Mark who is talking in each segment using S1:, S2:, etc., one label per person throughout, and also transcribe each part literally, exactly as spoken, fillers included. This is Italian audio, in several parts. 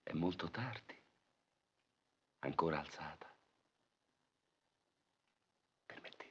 S1: È molto tardi. Ancora alzata. Permettete.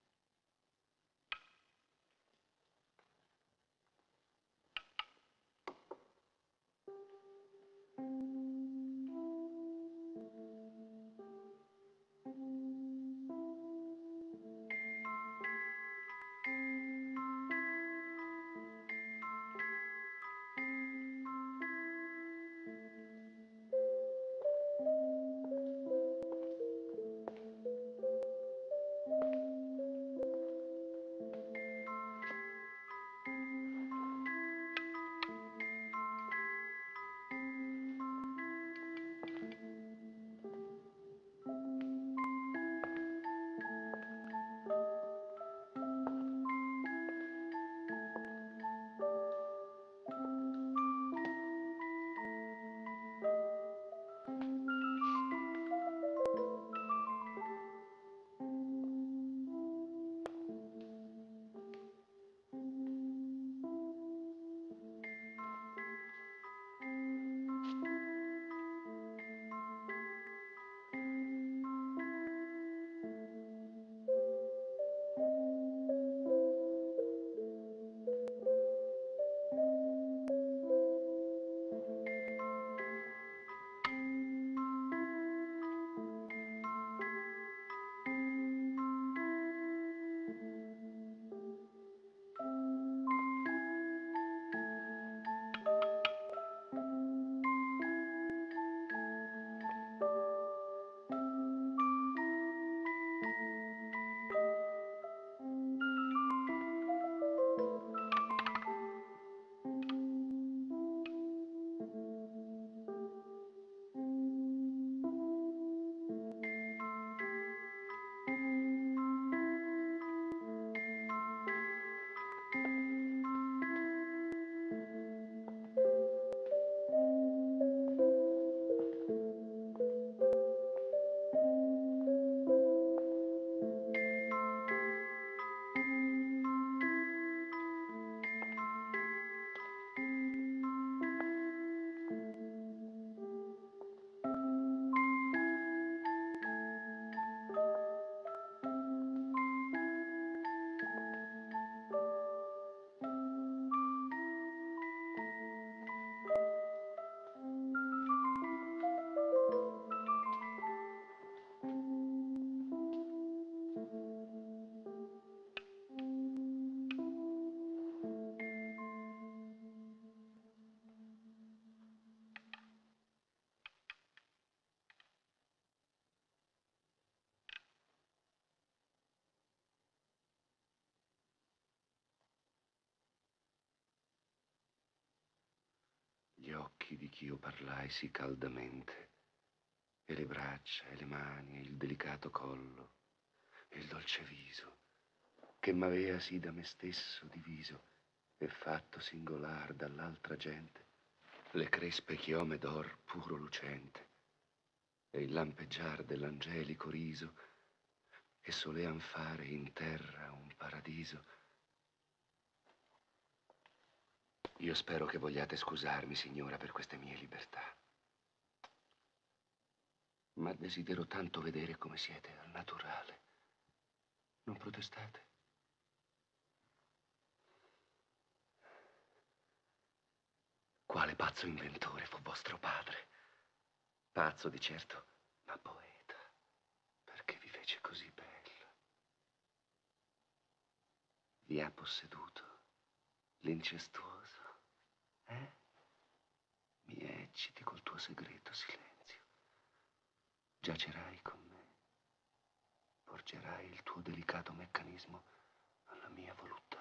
S1: Gli occhi di chi io parlai sì caldamente, e le braccia, e le mani, e il delicato collo, e il dolce viso, che m'avea sì da me stesso diviso, e fatto singolar dall'altra gente, le crespe chiome d'or puro lucente, e il lampeggiar dell'angelico riso, che solean fare in terra un paradiso. Io spero che vogliate scusarmi, signora, per queste mie libertà. Ma desidero tanto vedere come siete al naturale. Non protestate? Quale pazzo inventore fu vostro padre? Pazzo di certo, ma poeta. Perché vi fece così bella? Vi ha posseduto l'incestuoso, eh? Mi ecciti col tuo segreto silenzio. Giacerai con me. Porgerai il tuo delicato meccanismo alla mia voluttà.